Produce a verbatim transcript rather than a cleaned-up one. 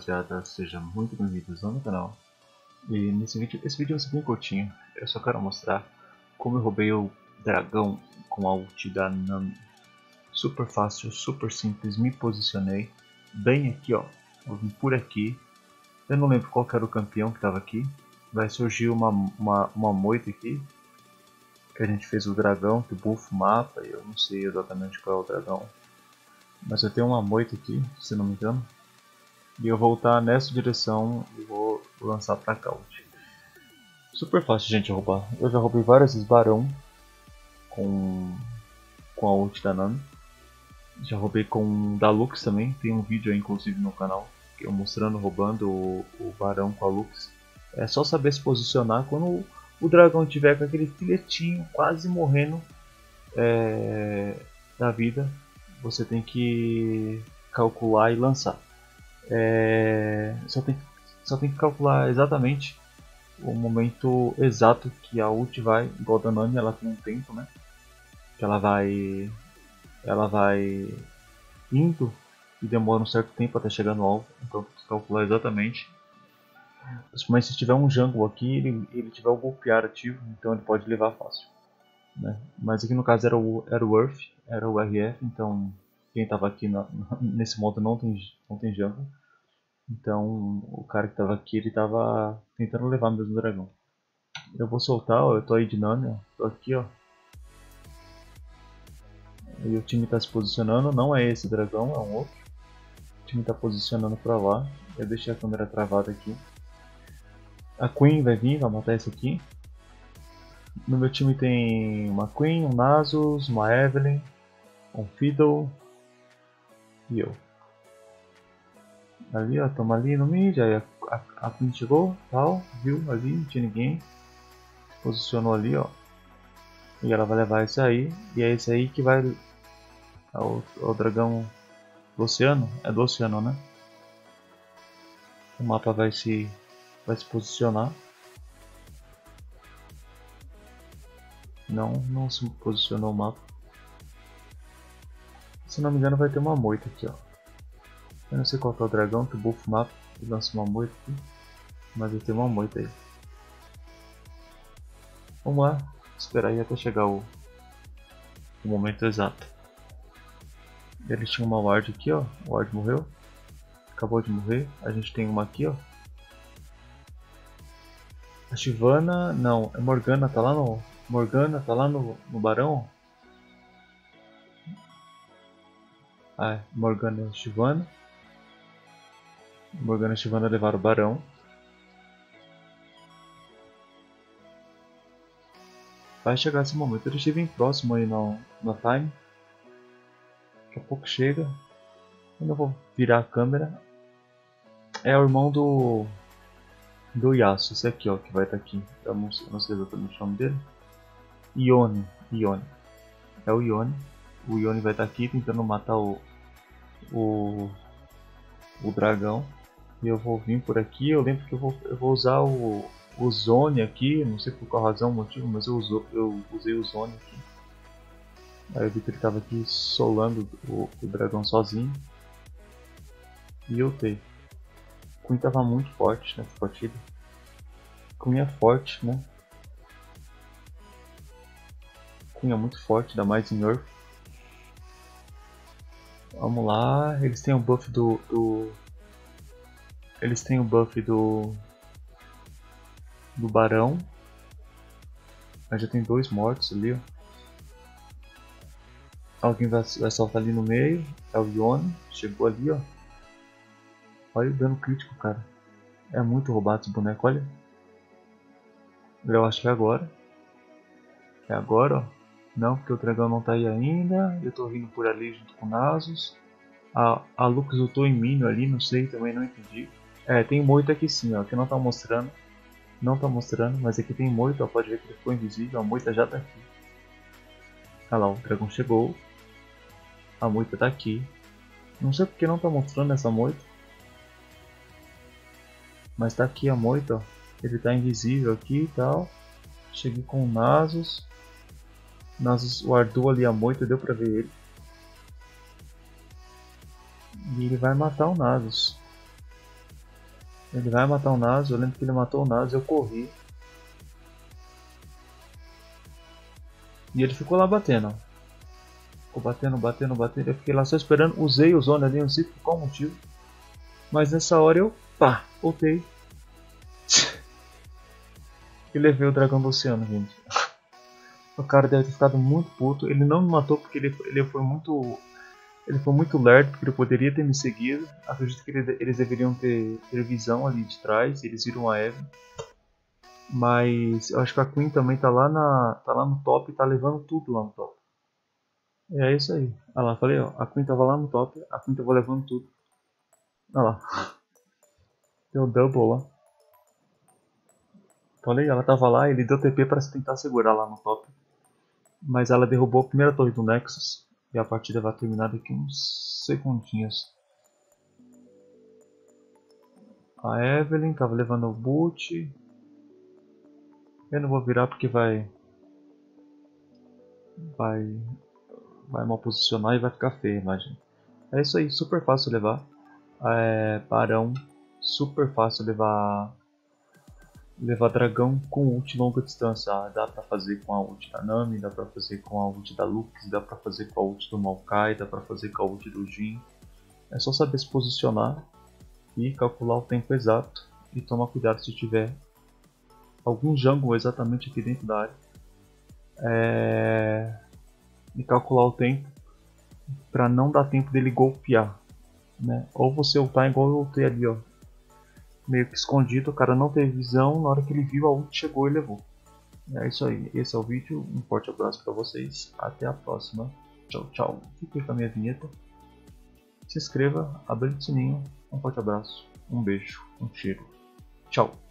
rapaziada, sejam muito bem-vindos ao meu canal. E nesse vídeo, esse vídeo vai ser bem curtinho. Eu só quero mostrar como eu roubei o dragão com a ult da Nami. Super fácil, super simples, me posicionei bem aqui, ó. Eu vim por aqui. Eu não lembro qual que era o campeão que estava aqui. Vai surgir uma, uma, uma moita aqui, que a gente fez o dragão, que bufa o mapa. Eu não sei exatamente qual é o dragão, mas eu tenho uma moita aqui, se não me engano. E eu vou voltar nessa direção e vou lançar pra cá. Super fácil, gente, roubar. Eu já roubei várias vezes barão com, com a ult da Nami. Já roubei com da Lux também. Tem um vídeo aí, inclusive, no canal, eu mostrando roubando o, o barão com a Lux. É só saber se posicionar quando o, o dragão tiver com aquele filetinho quase morrendo é, da vida. Você tem que calcular e lançar. É, só, tem, só tem que calcular exatamente o momento exato que a ult vai, igual da Nami, ela tem um tempo, né? Que ela vai, ela vai indo e demora um certo tempo até chegar no alvo, então tem que calcular exatamente. Mas se tiver um jungle aqui, ele, ele tiver o golpear ativo, então ele pode levar fácil, né? Mas aqui no caso era o, era o Earth, era o R F, então quem estava aqui na, nesse modo não tem, não tem jungle. Então o cara que estava aqui, ele estava tentando levar mesmo o dragão. Eu vou soltar, ó, eu tô aí de Nami, ó, tô aqui, ó. E o time está se posicionando, não é esse dragão, é um outro. O time está posicionando para lá. Eu deixei a câmera travada aqui. A Queen vai vir, vai matar esse aqui. No meu time tem uma Queen, um Nasus, uma Evelynn, um Fiddle e eu. Ali, ó, tamo ali no mid, aí a, a, a Queen chegou, tal, viu ali, não tinha ninguém. Se posicionou ali, ó. E ela vai levar esse aí, e é esse aí que vai... É o, é o dragão do oceano? É do oceano, né? O mapa vai se, vai se posicionar. Não, não se posicionou o mapa. Se não me engano vai ter uma moita aqui, ó. Eu não sei qual que é o dragão que buffa o mapa e lança uma moita aqui. Mas vai ter uma moita aí. Vamos lá, esperar aí até chegar o, o momento exato. Ele tinha uma ward aqui, ó. O ward morreu. Acabou de morrer. A gente tem uma aqui, ó. A Shyvana, não, é Morgana, tá lá no... Morgana, tá lá no, no barão. Ah, é. Morgana e Shyvana. Morgana e Shyvana levaram o barão. Vai chegar esse momento, eu estive bem próximo aí no, no time. Daqui a pouco chega. Eu não vou virar a câmera. É o irmão do... do Yasuo, esse aqui, ó, que vai estar tá aqui. Eu não sei, não sei exatamente o nome dele. Ione, Ione. É o Ione. O Ione vai estar tá aqui tentando matar o, o o dragão. E eu vou vir por aqui. Eu lembro que eu vou, eu vou usar o, o Zone aqui. Não sei por qual razão, motivo, mas eu, uso, eu usei o Zone aqui. Aí eu vi que ele estava aqui solando o, o dragão sozinho. E eu ultei. Queen estava muito forte nessa partida. Queen é forte, né? Queen é muito forte, ainda mais em Earth. Vamos lá, eles têm o buff do, do... Eles têm o buff do... do barão. Mas já tem dois mortos ali, ó. Alguém vai, vai saltar ali no meio. É o Ione, chegou ali, ó. Olha o dano crítico, cara. É muito roubado esse boneco, olha. Eu acho que é agora. É agora, ó. Não, porque o dragão não tá aí ainda. Eu tô vindo por ali junto com o Nasus. A, a Lux ultou em mim ali, não sei, também não entendi. É, tem moita aqui sim, ó, que não tá mostrando. Não tá mostrando, mas aqui tem moita, ó, pode ver que ele ficou invisível, a moita já tá aqui. Olha lá, o dragão chegou. A moita tá aqui. Não sei porque não tá mostrando essa moita. Mas tá aqui a moita, ó. Ele tá invisível aqui e tal. Cheguei com o Nasus. Nasus guardou ali a moita, deu pra ver ele. E ele vai matar o Nasus. Ele vai matar o Nasus, eu lembro que ele matou o Nasus, eu corri. E ele ficou lá batendo, ó. Ficou batendo, batendo, batendo. Eu fiquei lá só esperando, usei o Zone ali, não sei por qual motivo. Mas nessa hora eu, pá, voltei. E levei o dragão do oceano, gente. O cara deve ter ficado muito puto. Ele não me matou porque ele, ele foi muito... Ele foi muito lerdo, porque ele poderia ter me seguido. Acredito que ele, eles deveriam ter, ter visão ali de trás. Eles viram a Eve. Mas eu acho que a Queen também tá lá, na, tá lá no top e tá levando tudo lá no top. E é isso aí. Olha lá, falei ó, a Queen tava lá no top, a Queen tava levando tudo. Olha lá. Deu double lá. Falei, ela tava lá, ele deu T P pra tentar segurar lá no top. Mas ela derrubou a primeira torre do Nexus. E a partida vai terminar daqui uns segundinhos. A Evelyn tava levando o boot. Eu não vou virar porque vai... Vai... Vai mal posicionar e vai ficar feio, imagina. É isso aí, super fácil levar. É, Barão, super fácil levar... Levar dragão com ult longa distância. Ah, dá pra fazer com a ult da Nami, dá pra fazer com a ult da Lux, dá pra fazer com a ult do Maokai, dá pra fazer com a ult do Jhin. É só saber se posicionar e calcular o tempo exato e tomar cuidado se tiver algum jungle exatamente aqui dentro da área. É... E calcular o tempo para não dar tempo dele golpear, né? Ou você ultar igual eu ultei ali, ó. Meio que escondido, o cara não teve visão, na hora que ele viu a ult chegou e levou. É isso aí, esse é o vídeo, um forte abraço para vocês, até a próxima, tchau tchau. Fique com a minha vinheta, se inscreva, abre o sininho, um forte abraço, um beijo, um cheiro, tchau.